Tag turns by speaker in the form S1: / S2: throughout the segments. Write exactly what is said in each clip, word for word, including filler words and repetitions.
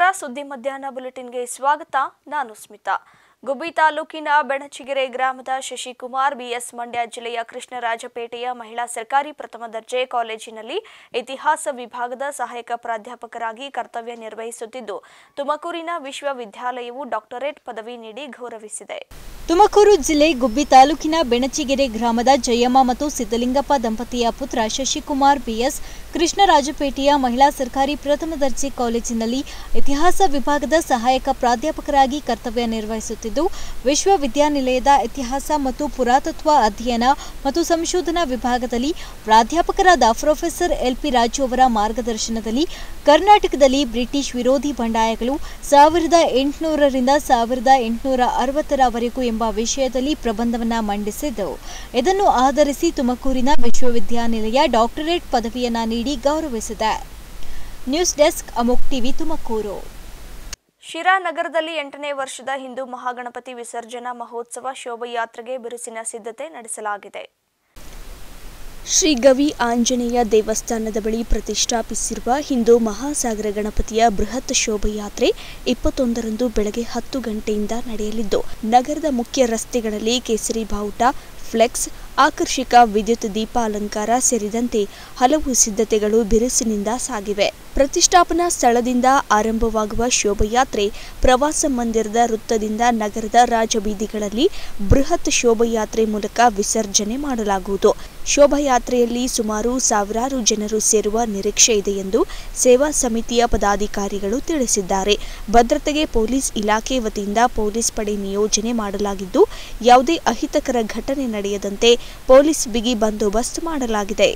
S1: ನಮಸ್ಕಾರ. ಸುದ್ದಿ ಮಧ್ಯಾಹ್ನ ಬುಲೆಟಿನ್ಗೆ ಸ್ವಾಗತ. ನಾನು ಸ್ಮಿತಾ. ಗುಬ್ಬಿ ತಾಲೂಕಿನ ಬೆಣಚಿಗೆರೆ ಗ್ರಾಮದ ಶಶಿಕುಮಾರ್ ಬಿಎಸ್ ಮಂಡ್ಯ ಜಿಲ್ಲೆಯ ಕೃಷ್ಣರಾಜಪೇಟೆಯ ಮಹಿಳಾ ಸರ್ಕಾರಿ ಪ್ರಥಮ ದರ್ಜೆ ಕಾಲೇಜಿನಲ್ಲಿ ಇತಿಹಾಸ ವಿಭಾಗದ ಸಹಾಯಕ ಪ್ರಾಧ್ಯಾಪಕರಾಗಿ ಕರ್ತವ್ಯ ನಿರ್ವಹಿಸುತ್ತಿದ್ದು, ತುಮಕೂರಿನ ವಿಶ್ವವಿದ್ಯಾಲಯವು ಡಾಕ್ಟರೇಟ್ ಪದವಿ ನೀಡಿ ಗೌರವಿಸಿದೆ.
S2: ತುಮಕೂರು ಜಿಲ್ಲೆ ಗುಬ್ಬಿ ತಾಲೂಕಿನ ಬೆಣಚಿಗೆರೆ ಗ್ರಾಮದ ಜಯಮ್ಮ ಮತ್ತು ಸಿದ್ದಲಿಂಗಪ್ಪ ದಂಪತಿಯ ಪುತ್ರ ಶಶಿಕುಮಾರ್ ಬಿಎಸ್ ಕೃಷ್ಣರಾಜಪೇಟೆಯ ಮಹಿಳಾ ಸರ್ಕಾರಿ ಪ್ರಥಮ ದರ್ಜೆ ಕಾಲೇಜಿನಲ್ಲಿ ಇತಿಹಾಸ ವಿಭಾಗದ ಸಹಾಯಕ ಪ್ರಾಧ್ಯಾಪಕರಾಗಿ ಕರ್ತವ್ಯ ನಿರ್ವಹಿಸುತ್ತಿದ್ದು, ವಿಶ್ವವಿದ್ಯಾನಿಲಯದ ಇತಿಹಾಸ ಮತ್ತು ಪುರಾತತ್ವ ಅಧ್ಯಯನ ಮತ್ತು ಸಂಶೋಧನಾ ವಿಭಾಗದಲ್ಲಿ ಪ್ರಾಧ್ಯಾಪಕರಾದ ಪ್ರೊಫೆಸರ್ ಎಲ್ಪಿ ರಾಜು ಅವರ ಮಾರ್ಗದರ್ಶನದಲ್ಲಿ ಕರ್ನಾಟಕದಲ್ಲಿ ಬ್ರಿಟಿಷ್ ವಿರೋಧಿ ಬಂಡಾಯಗಳು ಸಾವಿರದ ಎಂಟುನೂರರಿಂದ ಸಾವಿರದ ಎಂಟುನೂರ ಅರವತ್ತರವರೆಗೂ ಎಂಬ ವಿಷಯದಲ್ಲಿ ಪ್ರಬಂಧವನ್ನ ಮಂಡಿಸಿದ್ದು, ಇದನ್ನು ಆಧರಿಸಿ ತುಮಕೂರಿನ ವಿಶ್ವವಿದ್ಯಾನಿಲಯ ಡಾಕ್ಟರೇಟ್ ಪದವಿಯನ್ನ ನೀಡಿ ಗೌರವಿಸಿದೆ. News desk Amok TV Tumakuru.
S1: Sira ನಗರದಲ್ಲಿ ಎಂಟನೇ ವರ್ಷದ ಹಿಂದೂ ಮಹಾಗಣಪತಿ ವಿಸರ್ಜನಾ ಮಹೋತ್ಸವ ಶೋಭಾಯಾತ್ರೆಗೆ ಬಿರುಸಿನ ಸಿದ್ಧತೆ ನಡೆಸಲಾಗಿದೆ.
S3: ಶ್ರೀ ಗವಿ ಆಂಜನೇಯ ದೇವಸ್ಥಾನದ ಬಳಿ ಪ್ರತಿಷ್ಠಾಪಿಸಿರುವ ಹಿಂದೂ ಮಹಾಸಾಗರ ಗಣಪತಿಯ ಬೃಹತ್ ಶೋಭಾಯಾತ್ರೆ ಇಪ್ಪತ್ತೊಂದರಂದು ಬೆಳಗ್ಗೆ ಹತ್ತು ಗಂಟೆಯಿಂದ ನಡೆಯಲಿದ್ದು, ನಗರದ ಮುಖ್ಯ ರಸ್ತೆಗಳಲ್ಲಿ ಕೇಸರಿ ಬಾವುಟ, ಫ್ಲೆಕ್ಸ್, ಆಕರ್ಷಕ ವಿದ್ಯುತ್ ದೀಪ ಅಲಂಕಾರ ಸೇರಿದಂತೆ ಹಲವು ಸಿದ್ಧತೆಗಳು ಬಿರುಸಿನಿಂದ ಸಾಗಿವೆ. ಪ್ರತಿಷ್ಠಾಪನಾ ಸ್ಥಳದಿಂದ ಆರಂಭವಾಗುವ ಶೋಭಾಯಾತ್ರೆ ಪ್ರವಾಸ ಮಂದಿರದ ವೃತ್ತದಿಂದ ನಗರದ ರಾಜಬೀದಿಗಳಲ್ಲಿ ಬೃಹತ್ ಶೋಭಾಯಾತ್ರೆ ಮೂಲಕ ವಿಸರ್ಜನೆ ಮಾಡಲಾಗುವುದು. ಶೋಭಾಯಾತ್ರೆಯಲ್ಲಿ ಸುಮಾರು ಸಾವಿರಾರು ಜನರು ಸೇರುವ ನಿರೀಕ್ಷೆ ಇದೆ ಎಂದು ಸೇವಾ ಸಮಿತಿಯ ಪದಾಧಿಕಾರಿಗಳು ತಿಳಿಸಿದ್ದಾರೆ. ಭದ್ರತೆಗೆ ಪೊಲೀಸ್ ಇಲಾಖೆ ವತಿಯಿಂದ ಪೊಲೀಸ್ ಪಡೆ ನಿಯೋಜನೆ ಮಾಡಲಾಗಿದ್ದು, ಯಾವುದೇ ಅಹಿತಕರ ಘಟನೆ ನಡೆಯದಂತೆ ಪೊಲೀಸ್ ಬಿಗಿ ಬಂದೋಬಸ್ತ್ ಮಾಡಲಾಗಿದೆ.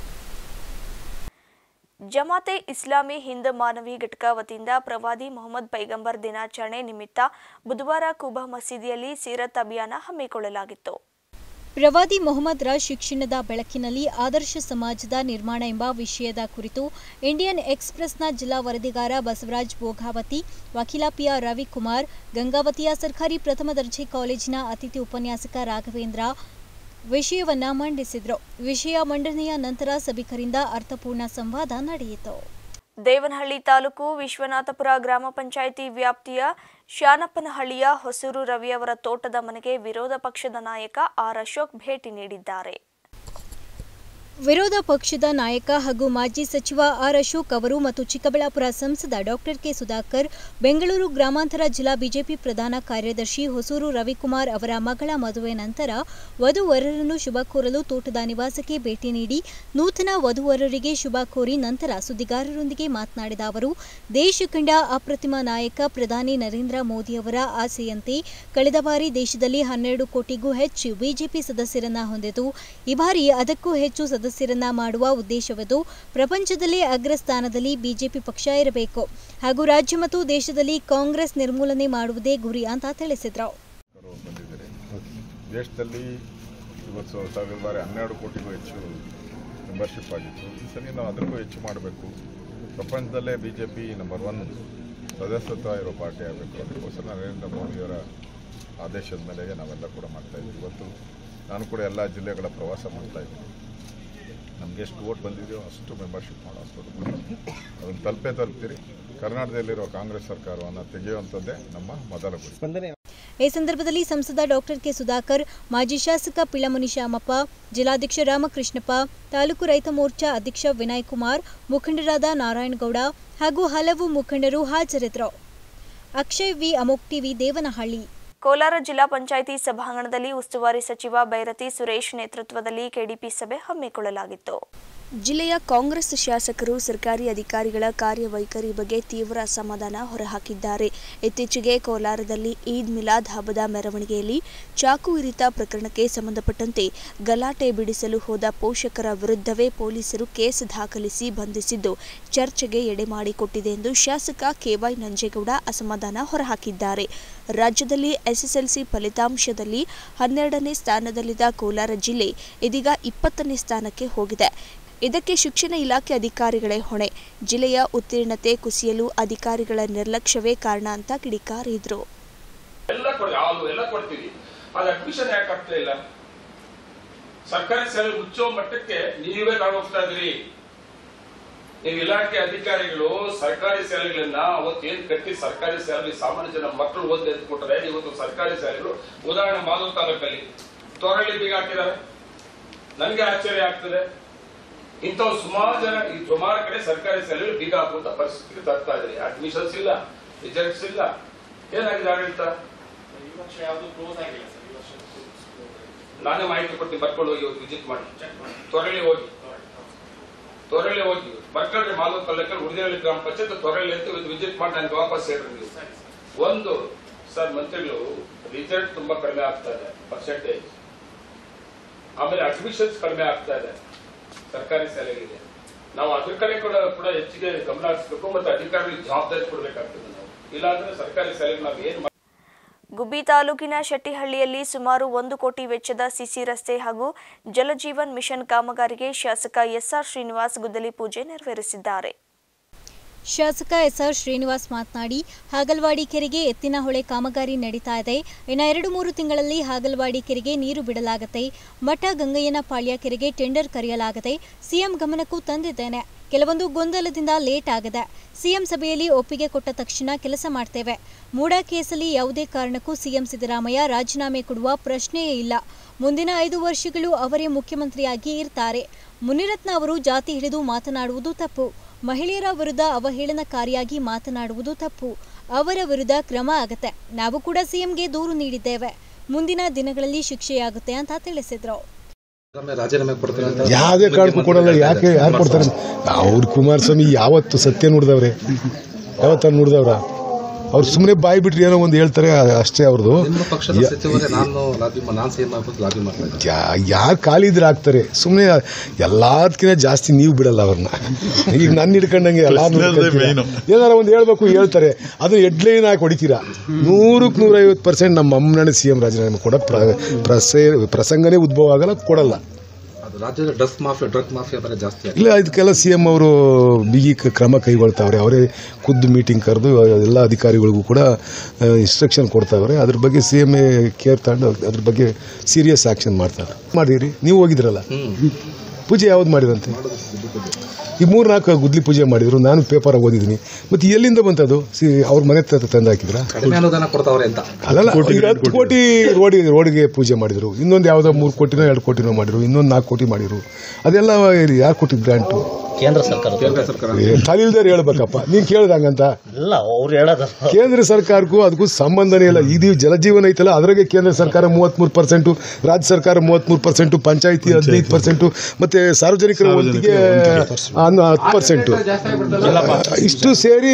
S1: ಜಮಾತೆ ಇಸ್ಲಾಮಿ ಹಿಂದ್ ಮಾನವಿ ಘಟಕ ವತಿಯಿಂದ ಪ್ರವಾದಿ ಮೊಹಮ್ಮದ್ ಪೈಗಂಬರ್ ದಿನಾಚರಣೆ ನಿಮಿತ್ತ ಬುಧವಾರ ಕುಬಾ ಮಸೀದಿಯಲ್ಲಿ ಸೀರತ್ ಅಭಿಯಾನ ಹಮ್ಮಿಕೊಳ್ಳಲಾಗಿತ್ತು.
S2: ಪ್ರವಾದಿ ಮೊಹಮ್ಮದರ ಶಿಕ್ಷಣದ ಬೆಳಕಿನಲ್ಲಿ ಆದರ್ಶ ಸಮಾಜದ ನಿರ್ಮಾಣ ಎಂಬ ವಿಷಯದ ಕುರಿತು ಇಂಡಿಯನ್ ಎಕ್ಸ್‌ಪ್ರೆಸ್‌ನ ಜಿಲ್ಲಾ ವರದಿಗಾರ ಬಸವರಾಜ್ ಭೋಗಾವತಿ, ವಕೀಲ ಪಿಯ ರವಿಕುಮಾರ್, ಗಂಗಾವತಿಯ ಸರ್ಕಾರಿ ಪ್ರಥಮ ದರ್ಜೆ ಕಾಲೇಜಿನ ಅತಿಥಿ ಉಪನ್ಯಾಸಕ ರಾಘವೇಂದ್ರ ವಿಷಯವನ್ನ ಮಂಡಿಸಿದರು. ವಿಷಯ ಮಂಡನೆಯ ನಂತರ ಸಭಿಕರಿಂದ ಅರ್ಥಪೂರ್ಣ ಸಂವಾದ ನಡೆಯಿತು.
S1: ದೇವನಹಳ್ಳಿ ತಾಲೂಕು ವಿಶ್ವನಾಥಪುರ ಗ್ರಾಮ ಪಂಚಾಯಿತಿ ವ್ಯಾಪ್ತಿಯ ಶಾನಪ್ಪನಹಳ್ಳಿಯ ಹೊಸೂರು ರವಿ ಅವರ ತೋಟದ ಮನೆಗೆ ವಿರೋಧ ಪಕ್ಷದ ನಾಯಕ ಆರ್ ಅಶೋಕ್ ಭೇಟಿ ನೀಡಿದ್ದಾರೆ.
S2: ವಿರೋಧ ಪಕ್ಷದ ನಾಯಕ ಹಾಗೂ ಮಾಜಿ ಸಚಿವ ಆರ್ ಅಶೋಕ್ ಅವರು ಮತ್ತು ಚಿಕ್ಕಬಳ್ಳಾಪುರ ಸಂಸದ ಡಾಕ್ಟರ್ ಕೆ ಸುಧಾಕರ್, ಬೆಂಗಳೂರು ಗ್ರಾಮಾಂತರ ಜಿಲ್ಲಾ ಬಿಜೆಪಿ ಪ್ರಧಾನ ಕಾರ್ಯದರ್ಶಿ ಹೊಸೂರು ರವಿಕುಮಾರ್ ಅವರ ಮಗಳ ಮದುವೆ ನಂತರ ವಧುವರರನ್ನು ಶುಭ ಕೋರಲು ತೋಟದ ನಿವಾಸಕ್ಕೆ ಭೇಟಿ ನೀಡಿ ನೂತನ ವಧುವರರಿಗೆ ಶುಭ ಕೋರಿ ನಂತರ ಸುದ್ದಿಗಾರರೊಂದಿಗೆ ಮಾತನಾಡಿದ ಅವರು, ದೇಶ ಕಂಡ ಅಪ್ರತಿಮ ನಾಯಕ ಪ್ರಧಾನಿ ನರೇಂದ್ರ ಮೋದಿಯವರ ಆಸೆಯಂತೆ ಕಳೆದ ಬಾರಿ ದೇಶದಲ್ಲಿ ಹನ್ನೆರಡು ಕೋಟಿಗೂ ಹೆಚ್ಚು ಬಿಜೆಪಿ ಸದಸ್ಯರನ್ನ ಹೊಂದಿದ್ದು, ಈ ಬಾರಿ ಅದಕ್ಕೂ ಹೆಚ್ಚು ಸದಸ್ಯರನ್ನ ಮಾಡುವ ಉದ್ದೇಶವಿದ್ದು, ಪ್ರಪಂಚದಲ್ಲೇ ಅಗ್ರಸ್ಥಾನದಲ್ಲಿ ಬಿಜೆಪಿ ಪಕ್ಷ ಇರಬೇಕು ಹಾಗೂ ರಾಜ್ಯ ಮತ್ತು ದೇಶದಲ್ಲಿ ಕಾಂಗ್ರೆಸ್ ನಿರ್ಮೂಲನೆ ಮಾಡುವುದೇ ಗುರಿ ಅಂತ ತಿಳಿಸಿದ್ರು.
S4: ದೇಶದಲ್ಲಿ ಇವತ್ತು ಸಾವಿರ ಬಾರಿ ಹನ್ನೆರಡು ಕೋಟಿಗೂ ಹೆಚ್ಚು ಮೆಂಬರ್ಶಿಪ್ ಆಗಿತ್ತು. ಈ ಸಲ ನಾವು ಅದಕ್ಕೂ ಹೆಚ್ಚು ಮಾಡಬೇಕು. ಪ್ರಪಂಚದಲ್ಲೇ ಬಿಜೆಪಿ ನಂಬರ್ ಒನ್ ಸದಸ್ಯತ್ವ ಇರೋ ಪಾರ್ಟಿ ಆಗಬೇಕು. ಅದಕ್ಕೋಸ್ಕರ ನರೇಂದ್ರ ಮೋದಿಯವರ ಆದೇಶದ ಮೇಲೆಗೆ ನಾವೆಲ್ಲ ಕೂಡ ಮಾಡ್ತಾಯಿದ್ದೀವಿ. ಇವತ್ತು ನಾನು ಕೂಡ ಎಲ್ಲ ಜಿಲ್ಲೆಗಳ ಪ್ರವಾಸ ಮಾಡ್ತಾಯಿದ್ದೀನಿ. ನಮಗೆ ಎಷ್ಟು ವೋಟ್ ಬಂದಿದೆಯೋ ಅಷ್ಟು ಮೆಂಬರ್ಶಿಪ್ ಮಾಡೋ ಅಷ್ಟು ಅದನ್ನು ತಲುಪೇ ತಲುಪ್ತೀರಿ. ಕರ್ನಾಟಕದಲ್ಲಿರೋ ಕಾಂಗ್ರೆಸ್ ಸರ್ಕಾರವನ್ನು ತೆಗೆಯುವಂಥದ್ದೇ ನಮ್ಮ ಮೊದಲ ಗುರಿ.
S2: ಈ ಸಂದರ್ಭದಲ್ಲಿ ಸಂಸದ ಡಾಕ್ಟರ್ ಕೆ ಸುಧಾಕರ್, ಮಾಜಿ ಶಾಸಕ ಪಿಳ್ಳಮುನಿ ಶಾಮಪ್ಪ, ಜಿಲ್ಲಾಧ್ಯಕ್ಷ ರಾಮಕೃಷ್ಣಪ್ಪ, ತಾಲೂಕು ರೈತ ಮೋರ್ಚಾ ಅಧ್ಯಕ್ಷ ವಿನಯ್ ಕುಮಾರ್, ಮುಖಂಡರಾದ ನಾರಾಯಣಗೌಡ ಹಾಗೂ ಹಲವು ಮುಖಂಡರು ಹಾಜರಿದ್ದರು. Akshay V, Amok TV, Devanahalli.
S1: Kolar ಜಿಲ್ಲಾ ಪಂಚಾಯಿತಿ ಸಭಾಂಗಣದಲ್ಲಿ ಉಸ್ತುವಾರಿ ಸಚಿವ ಬೈರತಿ ಸುರೇಶ್ ನೇತೃತ್ವದಲ್ಲಿ ಕೆಡಿಪಿ ಸಭೆ ಹಮ್ಮಿಕೊಳ್ಳಲಾಗಿತ್ತು.
S3: ಜಿಲ್ಲೆಯ ಕಾಂಗ್ರೆಸ್ ಶಾಸಕರು ಸರ್ಕಾರಿ ಅಧಿಕಾರಿಗಳ ಕಾರ್ಯವೈಖರಿ ಬಗ್ಗೆ ತೀವ್ರ ಅಸಮಾಧಾನ ಹೊರಹಾಕಿದ್ದಾರೆ. ಇತ್ತೀಚೆಗೆ ಕೋಲಾರದಲ್ಲಿ ಈದ್ ಮಿಲಾದ್ ಹಬ್ಬದ ಮೆರವಣಿಗೆಯಲ್ಲಿ ಚಾಕು ಇರಿತ ಪ್ರಕರಣಕ್ಕೆ ಸಂಬಂಧಪಟ್ಟಂತೆ ಗಲಾಟೆ ಬಿಡಿಸಲು ಹೋದ ಪೋಷಕರ ವಿರುದ್ಧವೇ ಪೊಲೀಸರು ಕೇಸ್ ದಾಖಲಿಸಿ ಬಂಧಿಸಿದ್ದು ಚರ್ಚೆಗೆ ಎಡೆ ಮಾಡಿಕೊಟ್ಟಿದೆ ಎಂದು ಶಾಸಕ ಕೆವೈ ನಂಜೇಗೌಡ ಅಸಮಾಧಾನ ಹೊರಹಾಕಿದ್ದಾರೆ. ರಾಜ್ಯದಲ್ಲಿ ಎಸ್ಎಸ್ಎಲ್ಸಿ ಫಲಿತಾಂಶದಲ್ಲಿ ಹನ್ನೆರಡನೇ ಸ್ಥಾನದಲ್ಲಿದ್ದ ಕೋಲಾರ ಜಿಲ್ಲೆ ಇದೀಗ ಇಪ್ಪತ್ತನೇ ಸ್ಥಾನಕ್ಕೆ ಹೋಗಿದೆ. ಇದಕ್ಕೆ ಶಿಕ್ಷಣ ಇಲಾಖೆ ಅಧಿಕಾರಿಗಳೇ ಹೊಣೆ. ಜಿಲ್ಲೆಯ ಉತ್ತೀರ್ಣತೆ ಕುಸಿಯಲು ಅಧಿಕಾರಿಗಳ ನಿರ್ಲಕ್ಷ್ಯವೇ ಕಾರಣ ಅಂತ ಕಿಡಿಕಾರಿದ್ರು.
S5: ಸರ್ಕಾರಿ ಸೇವೆ ಮುಚ್ಚೋ ಮಟ್ಟಕ್ಕೆ ನೀವೇ ಹೋಗ್ತಾ ಇದ್ರಿ. ನೀವು ಇಲಾಖೆ ಅಧಿಕಾರಿಗಳು ಸರ್ಕಾರಿ ಶಾಲೆಗಳನ್ನ ಅವತ್ತೇನ್ ಕಟ್ಟಿ ಸರ್ಕಾರಿ ಶಾಲೆ ಸಾಮಾನ್ಯ ಜನ ಮಕ್ಕಳು ಓದಿ ಅಂತ ಕೊಟ್ಟರೆ ಇವತ್ತು ಸರ್ಕಾರಿ ಶಾಲೆಗಳು ಉದಾಹರಣೆ ಮಾಲೂರು ತಾಲೂಕಲ್ಲಿ ತೊರಳಿ ಬೀಗ ಹಾಕಿದ್ದಾರೆ. ನನಗೆ ಆಶ್ಚರ್ಯ ಆಗ್ತದೆ. ಇಂಥವು ಸುಮಾರು ಜನ ಈ ಸುಮಾರು ಕಡೆ ಸರ್ಕಾರಿ ಶಾಲೆಗಳು ಬೀಗ ಹಾಕುವಂತ ಪರಿಸ್ಥಿತಿಗೆ ತರ್ತಾ ಇದ್ದಾರೆ. ಅಡ್ಮಿಷನ್ಸ್ ಇಲ್ಲ, ರಿಸಲ್ಟ್ಸ್ ಇಲ್ಲ. ಏನಾಗಿದೆ ಆಡಳಿತ? ನಾನೇ ಮಾಹಿತಿ ಕೊಡ್ತೀನಿ, ಬರ್ಕೊಂಡು ಹೋಗಿ ಇವತ್ತು ವಿಸಿಟ್ ಮಾಡಿ ತೊರಳಿ ಹೋಗಿ ತೊರಳಿ ಹೋಗಿ ಬರ್ಕಳ್ರಿ ಮಾಲೂರು ತಾಲೂಕಲ್ಲಿ ಉಳಿದಹಳ್ಳಿ ಗ್ರಾಮ ಪಂಚಾಯತ್ ತೊರಳಿ ಅಂತ ಇವತ್ತು ವಿಸಿಟ್ ಮಾಡಿ ನನಗೆ ವಾಪಸ್ ಹೇಳ್ರಿ ನೀವು. ಒಂದು ಸರ್ ಮಂತ್ರಿಗಳು ರಿಸಲ್ಟ್ ತುಂಬಾ ಕಡಿಮೆ ಆಗ್ತಾ ಇದೆ ಪರ್ಸೆಂಟೇಜ್, ಆಮೇಲೆ ಅಡ್ಮಿಷನ್ಸ್ ಕಡಿಮೆ ಆಗ್ತಾ ಇದೆ ಸರ್ಕಾರಿ ಶಾಲೆಗಳಿಗೆ. ನಾವು ಅದ್ರ ಕಡೆ ಕೂಡ ಕೂಡ ಹೆಚ್ಚಿಗೆ ಗಮನ ಹರಿಸಬೇಕು ಮತ್ತು ಅಧಿಕಾರಿಗಳಿಗೆ ಜವಾಬ್ದಾರಿ ಕೊಡಬೇಕಾಗ್ತದೆ. ನಾವು ಇಲ್ಲಾಂದ್ರೆ ಸರ್ಕಾರಿ ಶಾಲೆಗೆ ನಾವು ಏನ್
S1: ಗುಬ್ಬಿ ತಾಲೂಕಿನ ಶೆಟ್ಟಿಹಳ್ಳಿಯಲ್ಲಿ ಸುಮಾರು ಒಂದು ಕೋಟಿ ವೆಚ್ಚದ ಸಿಸಿ ರಸ್ತೆ ಹಾಗೂ ಜಲಜೀವನ್ ಮಿಷನ್ ಕಾಮಗಾರಿಗೆ ಶಾಸಕ ಎಸ್ಆರ್ ಶ್ರೀನಿವಾಸ್ ಗುದ್ದಲಿ ಪೂಜೆ ನೆರವೇರಿಸಿದ್ದಾರೆ.
S2: ಶಾಸಕ ಎಸ್ಆರ್ ಶ್ರೀನಿವಾಸ್ ಮಾತನಾಡಿ, ಹಾಗಲವಾಡಿ ಕೆರೆಗೆ ಎತ್ತಿನ ಹೊಳೆ ಕಾಮಗಾರಿ ನಡೀತಾ ಇದೆ. ಇನ್ನು ಎರಡು ಮೂರು ತಿಂಗಳಲ್ಲಿ ಹಾಗಲವಾಡಿ ಕೆರೆಗೆ ನೀರು ಬಿಡಲಾಗುತ್ತೆ. ಮಠ ಗಂಗಯ್ಯನ ಪಾಳ್ಯ ಕೆರೆಗೆ ಟೆಂಡರ್ ಕರೆಯಲಾಗಿದೆ. ಸಿಎಂ ಗಮನಕ್ಕೂ ತಂದಿದ್ದೇನೆ. ಕೆಲವೊಂದು ಗೊಂದಲದಿಂದ ಲೇಟ್ ಆಗಿದೆ. ಸಿಎಂ ಸಭೆಯಲ್ಲಿ ಒಪ್ಪಿಗೆ ಕೊಟ್ಟ ತಕ್ಷಣ ಕೆಲಸ ಮಾಡ್ತೇವೆ. ಮೂಡಾ ಕೇಸಲ್ಲಿ ಯಾವುದೇ ಕಾರಣಕ್ಕೂ ಸಿಎಂ ಸಿದ್ದರಾಮಯ್ಯ ರಾಜೀನಾಮೆ ಕೊಡುವ ಪ್ರಶ್ನೆಯೇ ಇಲ್ಲ. ಮುಂದಿನ ಐದು ವರ್ಷಗಳು ಅವರೇ ಮುಖ್ಯಮಂತ್ರಿಯಾಗಿ ಇರ್ತಾರೆ. ಮುನಿರತ್ನ ಅವರು ಜಾತಿ ಹಿಡಿದು ಮಾತನಾಡುವುದು ತಪ್ಪು. ಮಹಿಳೆಯರ ವಿರುದ್ಧ ಅವಹೇಳನಕಾರಿಯಾಗಿ ಮಾತನಾಡುವುದು ತಪ್ಪು. ಅವರ ವಿರುದ್ಧ ಕ್ರಮ ಆಗುತ್ತೆ. ನಾವು ಕೂಡ ಸಿಎಂಗೆ ದೂರು ನೀಡಿದ್ದೇವೆ. ಮುಂದಿನ ದಿನಗಳಲ್ಲಿ ಶಿಕ್ಷೆಯಾಗುತ್ತೆ ಅಂತ ತಿಳಿಸಿದ್ರು.
S6: ಯಾವುದೇ ಕಾರಣಕ್ಕೂ ಕೊಡಲ್ಲ. ಯಾಕೆ ಯಾರು ಕೊಡ್ತಾರೆ? ಅವ್ರು ಕುಮಾರಸ್ವಾಮಿ ಯಾವತ್ತು ಸತ್ಯ ನೋಡಿದವ್ರೆ, ಯಾವತ್ತ ನೋಡಿದವ್ರ? ಅವ್ರು ಸುಮ್ಮನೆ ಬಾಯಿ ಬಿಟ್ರಿ ಏನೋ ಒಂದು ಹೇಳ್ತಾರೆ ಅಷ್ಟೇ. ಅವ್ರದ್ದು ಯಾರು ಖಾಲಿ ಇದ್ರೆ ಆಗ್ತಾರೆ. ಸುಮ್ಮನೆ ಎಲ್ಲದಕ್ಕಿಂತ ಜಾಸ್ತಿ ನೀವು ಬಿಡಲ್ಲ ಅವ್ರನ್ನ. ಈಗ ನನ್ನ ಹಿಡ್ಕೊಂಡಂಗೆ ಎಲ್ಲ ಏನಾರ ಒಂದು ಹೇಳ್ಬೇಕು ಹೇಳ್ತಾರೆ, ಅದನ್ನ ಹೆಡ್ಲೈನ್ ಹಾಕಿ ಹೊಡಿತೀರಾ. ನೂರಕ್ಕೆ ನೂರೈವತ್ತು ಪರ್ಸೆಂಟ್ ನಮ್ಮ ಅಮ್ಮನ ಸಿ ಎಂ ರಾಜೀನಾಮೆ ಕೊಡ ಪ್ರಸಂಗನೇ ಉದ್ಭವ ಆಗಲ್ಲ, ಕೊಡಲ್ಲ.
S7: ರಾಜ್ಯದ ಡ್ರಗ್ಸ್ ಮಾಫಿಯಾ ಡ್ರಗ್ ಮಾಫಿಯಾ ಬರ ಜಾಸ್ತಿ
S6: ಇಲ್ಲ. ಇದಕ್ಕೆಲ್ಲ ಸಿಎಂ ಅವರು ಬಿಗಿ ಕ್ರಮ ಕೈಗೊಳ್ತಾವ್ರೆ. ಅವರೇ ಖುದ್ದು ಮೀಟಿಂಗ್ ಕರೆದು ಎಲ್ಲ ಅಧಿಕಾರಿಗಳಿಗೂ ಕೂಡ ಇನ್ಸ್ಟ್ರಕ್ಷನ್ ಕೊಡ್ತಾವ್ರೆ. ಅದ್ರ ಬಗ್ಗೆ ಸಿಎಂ ಕೇರ್ ತಗೊಂಡು ಅದ್ರ ಬಗ್ಗೆ ಸೀರಿಯಸ್ ಆಕ್ಷನ್ ಮಾಡ್ತಾರೆ. ಮಾಡಿರಿ, ನೀವು ಹೋಗಿದ್ರಲ್ಲ, ಪೂಜೆ ಯಾವ್ದು ಮಾಡಿರಂತೆ? ಈ ಮೂರ್ ನಾಲ್ಕು ಗುದ್ಲಿ ಪೂಜೆ ಮಾಡಿದ್ರು. ನಾನು ಪೇಪರ್ ಓದಿದ್ದೀನಿ. ಮತ್ತೆ ಎಲ್ಲಿಂದ ಬಂತದು? ಅವ್ರ ಮನೆ ತಂದು ಹಾಕಿದ್ರ? ಅಲ್ಲಲ್ಲ, ಹತ್ತು ಕೋಟಿ ರೋಡ್ ರೋಡ್ಗೆ ಪೂಜೆ ಮಾಡಿದ್ರು. ಇನ್ನೊಂದು ಯಾವ್ದೋ ಮೂರು ಕೋಟಿನೋ ಎರಡು ಕೋಟಿನೋ ಮಾಡಿದ್ರು. ಇನ್ನೊಂದು ನಾಲ್ಕು ಕೋಟಿ ಮಾಡಿದ್ರು. ಅದೆಲ್ಲ ಯಾರು ಕೊಟ್ಟಿದ್ ಗ್ರಾಂಟು?
S7: ಕೇಂದ್ರ ಸರ್ಕಾರ. ಕೇಂದ್ರ ಸರ್ಕಾರ
S6: ತಲಿಲ್ದಾರ ಹೇಳ್ಬೇಕಪ್ಪ. ನೀನ್ ಕೇಳ್ದಂಗಂತ ಕೇಂದ್ರ ಸರ್ಕಾರಕ್ಕೂ ಅದಕ್ಕೂ ಸಂಬಂಧನೇ ಇಲ್ಲ. ಇದು ಜಲಜೀವನ ಐತಲ್ಲ, ಅದ್ರಾಗೆ ಕೇಂದ್ರ ಸರ್ಕಾರ ಮೂವತ್ಮೂರು ಪರ್ಸೆಂಟು, ರಾಜ್ಯ ಸರ್ಕಾರ ಮೂವತ್ಮೂರು ಪರ್ಸೆಂಟು, ಪಂಚಾಯತಿ ಹದಿನೈದು ಪರ್ಸೆಂಟು, ಮತ್ತೆ ಸಾರ್ವಜನಿಕರ ವಂತಿಗೆ ಹತ್ತು ಪರ್ಸೆಂಟು, ಇಷ್ಟು ಸೇರಿ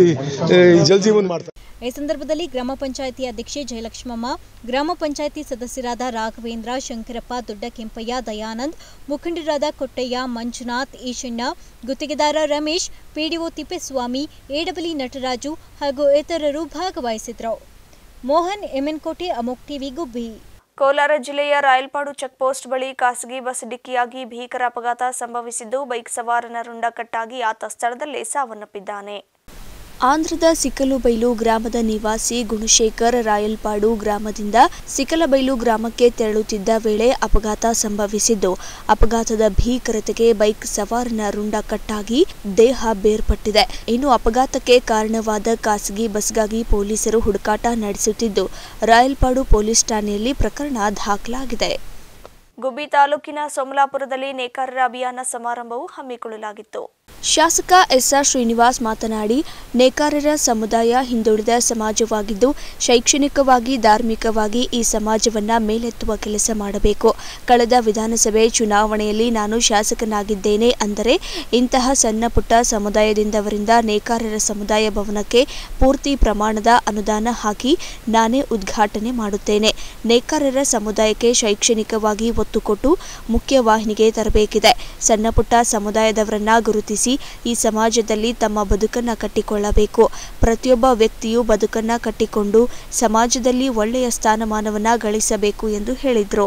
S6: ಜಲಜೀವನ್ ಮಾಡ್ತಾರೆ.
S2: ಈ ಸಂದರ್ಭದಲ್ಲಿ ಗ್ರಾಮ ಪಂಚಾಯಿತಿ ಅಧ್ಯಕ್ಷೆ ಜಯಲಕ್ಷ್ಮಮ್ಮ, ಗ್ರಾಮ ಪಂಚಾಯಿತಿ ಸದಸ್ಯರಾದ ರಾಘವೇಂದ್ರ, ಶಂಕರಪ್ಪ, ದೊಡ್ಡ ಕೆಂಪಯ್ಯ, ದಯಾನಂದ್, ಮುಖಂಡರಾದ ಕೊಟ್ಟಯ್ಯ, ಮಂಜುನಾಥ್, ಈಶಣ್ಣ, ಗುತ್ತಿಗೆದಾರ ರಮೇಶ್, ಪಿಡಿಒ ತಿಪ್ಪೇಸ್ವಾಮಿ, ಎಡಬ್ಲ್ಯೂ ನಟರಾಜು ಹಾಗೂ ಇತರರು ಭಾಗವಹಿಸಿದ್ರು. ಮೋಹನ್, ಎಮ್ಎನ್ಕೋಟೆ, ಅಮೋಕ್ ಟಿವಿ, ಗುಬ್ಬಿ.
S1: ಕೋಲಾರ ಜಿಲ್ಲೆಯ ರಾಯಲ್ಪಾಡು ಚೆಕ್ಪೋಸ್ಟ್ ಬಳಿ ಖಾಸಗಿ ಬಸ್ ಡಿಕ್ಕಿಯಾಗಿ ಭೀಕರ ಅಪಘಾತ ಸಂಭವಿಸಿದ್ದು, ಬೈಕ್ ಸವಾರನ ರುಂಡ ಕಟ್ಟಾಗಿ ಆತ ಸ್ಥಳದಲ್ಲೇ ಸಾವನ್ನಪ್ಪಿದ್ದಾನೆ.
S3: ಆಂಧ್ರದ ಸಿಕಲುಬೈಲು ಗ್ರಾಮದ ನಿವಾಸಿ ಗುಣಶೇಖರ್ ರಾಯಲ್ಪಾಡು ಗ್ರಾಮದಿಂದ ಸಿಕಲಬೈಲು ಗ್ರಾಮಕ್ಕೆ ತೆರಳುತ್ತಿದ್ದ ವೇಳೆ ಅಪಘಾತ ಸಂಭವಿಸಿದ್ದು, ಅಪಘಾತದ ಭೀಕರತೆಗೆ ಬೈಕ್ ಸವಾರನ ರುಂಡ ಕಟ್ಟಾಗಿ ದೇಹ ಬೇರ್ಪಟ್ಟಿದೆ. ಇನ್ನು ಅಪಘಾತಕ್ಕೆ ಕಾರಣವಾದ ಖಾಸಗಿ ಬಸ್ಗಾಗಿ ಪೊಲೀಸರು ಹುಡುಕಾಟ ನಡೆಸುತ್ತಿದ್ದು, ರಾಯಲ್ಪಾಡು ಪೊಲೀಸ್ ಠಾಣೆಯಲ್ಲಿ ಪ್ರಕರಣ ದಾಖಲಾಗಿದೆ.
S1: ಗುಬ್ಬಿ ತಾಲೂಕಿನ ಸೋಮಲಾಪುರದಲ್ಲಿ ನೇಕಾರರ ಅಭಿಯಾನ ಸಮಾರಂಭವು ಹಮ್ಮಿಕೊಳ್ಳಲಾಗಿತ್ತು.
S3: ಶಾಸಕ ಎಸ್ಆರ್ ಶ್ರೀನಿವಾಸ್ ಮಾತನಾಡಿ, ನೇಕಾರರ ಸಮುದಾಯ ಹಿಂದುಳಿದ ಸಮಾಜವಾಗಿದ್ದು, ಶೈಕ್ಷಣಿಕವಾಗಿ, ಧಾರ್ಮಿಕವಾಗಿ ಈ ಸಮಾಜವನ್ನ ಮೇಲೆತ್ತುವ ಕೆಲಸ ಮಾಡಬೇಕು. ಕಳೆದ ವಿಧಾನಸಭೆ ಚುನಾವಣೆಯಲ್ಲಿ ನಾನು ಶಾಸಕನಾಗಿದ್ದೇನೆ ಅಂದರೆ ಇಂತಹ ಸಣ್ಣ ಪುಟ್ಟ ಸಮುದಾಯದಿಂದವರಿಂದ ನೇಕಾರರ ಸಮುದಾಯ ಭವನಕ್ಕೆ ಪೂರ್ತಿ ಪ್ರಮಾಣದ ಅನುದಾನ ಹಾಕಿ ನಾನೇ ಉದ್ಘಾಟನೆ ಮಾಡುತ್ತೇನೆ. ನೇಕಾರರ ಸಮುದಾಯಕ್ಕೆ ಶೈಕ್ಷಣಿಕವಾಗಿ ಒತ್ತು ಕೊಟ್ಟು ಮುಖ್ಯವಾಹಿನಿಗೆ ತರಬೇಕಿದೆ. ಸಣ್ಣ ಪುಟ್ಟ ಸಮುದಾಯದವರನ್ನ ಗುರುತಿಸಿ ಈ ಸಮಾಜದಲ್ಲಿ ತಮ್ಮ ಬದುಕನ್ನ ಕಟ್ಟಿಕೊಳ್ಳಬೇಕು. ಪ್ರತಿಯೊಬ್ಬ ವ್ಯಕ್ತಿಯು ಬದುಕನ್ನ ಕಟ್ಟಿಕೊಂಡು ಸಮಾಜದಲ್ಲಿ ಒಳ್ಳೆಯ ಸ್ಥಾನಮಾನವನ್ನ ಗಳಿಸಬೇಕು ಎಂದು ಹೇಳಿದರು.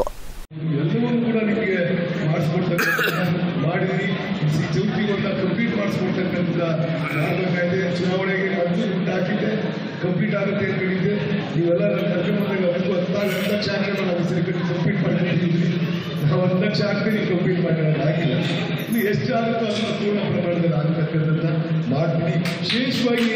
S8: ಒಂದು ಲಕ್ಷ ಹಾಕಿ ಕಂಪ್ಲೀಟ್ ಮಾಡಿರೋದು ಆಗಿಲ್ಲ. ಇನ್ನು ಎಷ್ಟು ಆಗುತ್ತೋ ಅಷ್ಟು ಪೂರ್ಣ ಪ್ರಮಾಣದಲ್ಲಿ ಆಗುತ್ತೆ. ಮಾಡ್ತಕ್ಕಂಥದ್ದು ಮಾಡ್ತೀನಿ. ವಿಶೇಷವಾಗಿ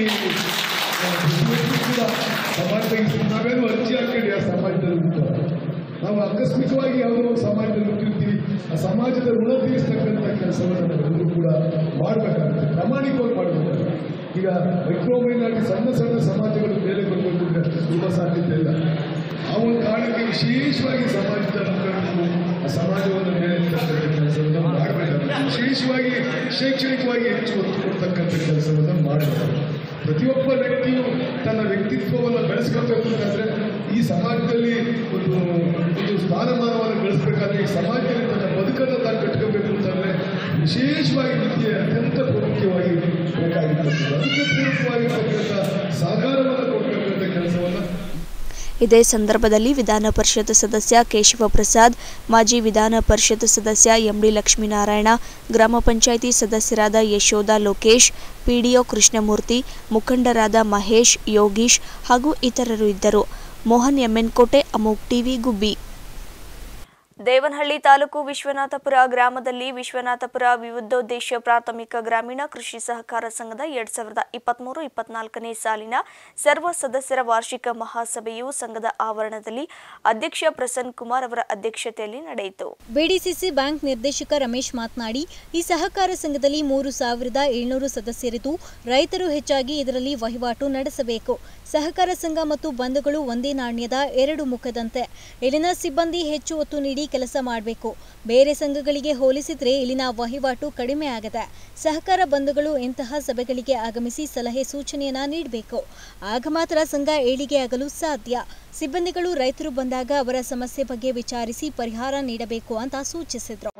S8: ಕೂಡ ಸಮಾಜದಲ್ಲಿ ನಾವೇನು ಅರ್ಜಿ ಹಾಕೊಂಡು ಆ ಸಮಾಜದಲ್ಲಿ ಇರ್ತಾರೆ, ನಾವು ಆಕಸ್ಮಿಕವಾಗಿ ಯಾವುದೋ ಒಂದು ಸಮಾಜದಲ್ಲಿ ಹುಟ್ಟಿರ್ತೀವಿ, ಆ ಸಮಾಜದ ಋಣ ತೀರಿಸ್ತಕ್ಕಂಥ ಕೆಲಸವನ್ನು ನಾವೆಲ್ಲರೂ ಕೂಡ ಮಾಡಬೇಕಾಗುತ್ತೆ, ಪ್ರಾಮಾಣಿಕವಾಗಿ ಮಾಡಬೇಕಾಗುತ್ತೆ. ಈಗ ಮೈಕ್ರೋ ಮೈನಾರಿಟಿ ಸಣ್ಣ ಸಣ್ಣ ಸಮಾಜಗಳು ಮೇಲೆ ಬರಬೇಕು ಅಂದರೆ ತುಂಬ ಸಾಧ್ಯತೆ ಇಲ್ಲ. ಆ ಒಂದು ಕಾರಣಕ್ಕೆ ವಿಶೇಷವಾಗಿ ಸಮಾಜದ ಮುಖಂಡರು ಆ ಸಮಾಜವನ್ನು ಮೇಲೆ ಕೆಲಸವನ್ನು ಮಾಡಬೇಕಾಗುತ್ತೆ. ವಿಶೇಷವಾಗಿ ಶೈಕ್ಷಣಿಕವಾಗಿ ಹೆಚ್ಚು ಒತ್ತು ಕೊಡ್ತಕ್ಕಂಥ ಕೆಲಸವನ್ನು ಮಾಡಬೇಕು. ಪ್ರತಿಯೊಬ್ಬ ವ್ಯಕ್ತಿಯು ತನ್ನ ವ್ಯಕ್ತಿತ್ವವನ್ನು ಬೆಳೆಸ್ಕೊಳ್ಬೇಕು ಅಂತಂದರೆ ಈ ಸಮಾಜದಲ್ಲಿ ಒಂದು ಒಂದು ಸ್ಥಾನಮಾನವನ್ನು ಗಳಿಸಬೇಕಾದ್ರೆ ಈ ಸಮಾಜದಲ್ಲಿ ತನ್ನ ಬದುಕನ್ನು ತಾನು ಕಟ್ಕೋಬೇಕು ಅಂತಂದರೆ ವಿಶೇಷವಾಗಿ ವಿದ್ಯೆ ಅತ್ಯಂತ ಪ್ರಾಮುಖ್ಯವಾಗಿ ಬೇಕಾಗಿರ್ತಕ್ಕಂಥ ಅದಕ್ಕೆ ಪೂರಕವಾಗಿರ್ತಕ್ಕಂಥ ಸಹಕಾರವನ್ನು ಕೊಡ್ತಕ್ಕಂಥ ಕೆಲಸವನ್ನು.
S3: ಇದೇ ಸಂದರ್ಭದಲ್ಲಿ ವಿಧಾನ ಪರಿಷತ್ ಸದಸ್ಯ ಕೇಶವ ಪ್ರಸಾದ್, ಮಾಜಿ ವಿಧಾನ ಪರಿಷತ್ ಸದಸ್ಯ ಎಂಡಿ ಲಕ್ಷ್ಮೀನಾರಾಯಣ, ಗ್ರಾಮ ಪಂಚಾಯಿತಿ ಸದಸ್ಯರಾದ ಯಶೋಧ ಲೋಕೇಶ್, ಪಿಡಿಒ ಕೃಷ್ಣಮೂರ್ತಿ, ಮುಖಂಡರಾದ ಮಹೇಶ್, ಯೋಗೀಶ್ ಹಾಗೂ ಇತರರು ಇದ್ದರು. Mohan MN Kote, Amok TV, Gubbi.
S1: Devanahalli ತಾಲೂಕು ವಿಶ್ವನಾಥಪುರ ಗ್ರಾಮದಲ್ಲಿ ವಿಶ್ವನಾಥಪುರ ವಿವಿಧೋದ್ದೇಶ ಪ್ರಾಥಮಿಕ ಗ್ರಾಮೀಣ ಕೃಷಿ ಸಹಕಾರ ಸಂಘದ ಎರಡ್ ಸಾವಿರದ ಇಪ್ಪತ್ಮೂರು ಇಪ್ಪತ್ನಾಲ್ಕನೇ ಸಾಲಿನ ಸರ್ವ ಸದಸ್ಯರ ವಾರ್ಷಿಕ ಮಹಾಸಭೆಯು ಸಂಘದ ಆವರಣದಲ್ಲಿ ಅಧ್ಯಕ್ಷ ಪ್ರಸನ್ನ ಕುಮಾರ್ ಅವರ ಅಧ್ಯಕ್ಷತೆಯಲ್ಲಿ ನಡೆಯಿತು.
S2: ಬಿಡಿಸಿಸಿ ಬ್ಯಾಂಕ್ ನಿರ್ದೇಶಕ ರಮೇಶ್ ಮಾತನಾಡಿ, ಈ ಸಹಕಾರ ಸಂಘದಲ್ಲಿ ಮೂರು ಸಾವಿರದ ಏಳ್ನೂರು ಸದಸ್ಯರಿದ್ದು ರೈತರು ಹೆಚ್ಚಾಗಿ ಇದರಲ್ಲಿ ವಹಿವಾಟು ನಡೆಸಬೇಕು. ಸಹಕಾರ ಸಂಘ ಮತ್ತು ಬಂಧುಗಳು ಒಂದೇ ನಾಣ್ಯದ ಎರಡು ಮುಖದಂತೆ. ಇಲ್ಲಿನ ಸಿಬ್ಬಂದಿ ಹೆಚ್ಚು ಒತ್ತು ನೀಡಿ ಕೆಲಸ ಮಾಡಬೇಕು. ಬೇರೆ ಸಂಘಗಳಿಗೆ ಹೋಲಿಸಿದರೆ ಇಲ್ಲಿನ ವಹಿವಾಟು ಕಡಿಮೆ ಆಗಿದೆ. ಸಹಕಾರ ಬಂಧುಗಳು ಇಂತಹ ಸಭೆಗಳಿಗೆ ಆಗಮಿಸಿ ಸಲಹೆ ಸೂಚನೆಯನ್ನ ನೀಡಬೇಕು. ಆಗ ಮಾತ್ರ ಸಂಘ ಏಳಿಗೆಯಾಗಲು ಸಾಧ್ಯ. ಸಿಬ್ಬಂದಿಗಳು ರೈತರು ಬಂದಾಗ ಅವರ ಸಮಸ್ಯೆ ಬಗ್ಗೆ ವಿಚಾರಿಸಿ ಪರಿಹಾರ ನೀಡಬೇಕು ಅಂತ ಸೂಚಿಸಿದರು.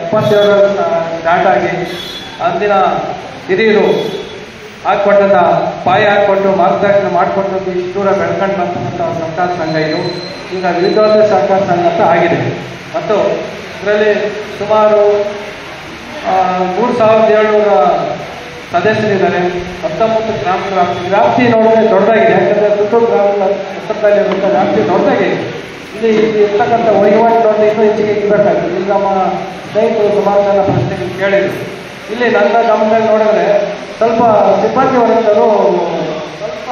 S9: ಅಂದಿನ ಹಿರಿಯರು ಹಾಕ್ಕೊಟ್ಟಂತ ಪಾಯ ಹಾಕ್ಕೊಟ್ಟು ಮಾರ್ಗದರ್ಶನ ಮಾಡಿಕೊಟ್ಟದ್ದು ಇಷ್ಟು ದೂರ ಬೆಳ್ಕೊಂಡು ಬರ್ತಕ್ಕಂಥ ಸಹಕಾರ ಸಂಘ ಇದು ಈಗ ವಿವಿಧೋದ್ದೇಶ ಸಹಕಾರ ಸಂಘ ಅಂತ ಆಗಿದೆ. ಮತ್ತು ಇದರಲ್ಲಿ ಸುಮಾರು ಮೂರು ಸಾವಿರದ ಏಳ್ನೂರ ಸದಸ್ಯರಿದ್ದಾರೆ. ಹತ್ತೊಂಬತ್ತು ಗ್ರಾಮ ವ್ಯಾಪ್ತಿ ನೋಡಿದ್ರೆ ದೊಡ್ಡದಾಗಿದೆ. ಯಾಕಂದರೆ ಪುತ್ತೂರು ಗ್ರಾಮದ ಹತ್ತರದಲ್ಲಿರುವಂಥ ವ್ಯಾಪ್ತಿ ದೊಡ್ಡದಾಗಿದೆ. ಇಲ್ಲಿ ಇಲ್ಲಿ ಇರ್ತಕ್ಕಂಥ ವಹಿವಾಟು ನೋಡಿ ಇನ್ನೂ ಹೆಚ್ಚಿಗೆ ಇರಬೇಕಾಗ್ತದೆ. ಇಲ್ಲಿ ನಮ್ಮ ಸ್ನೇಹಿತರು ಸುಮಾರು ಜನ ಪ್ರಶ್ನೆಗಳು ಕೇಳಿದರು. ಇಲ್ಲಿ ನನ್ನ ಗಮನದಲ್ಲಿ ನೋಡಿದ್ರೆ ಸ್ವಲ್ಪ ಸಿಬ್ಬಂದಿ ವರ್ಗದವರು ಸ್ವಲ್ಪ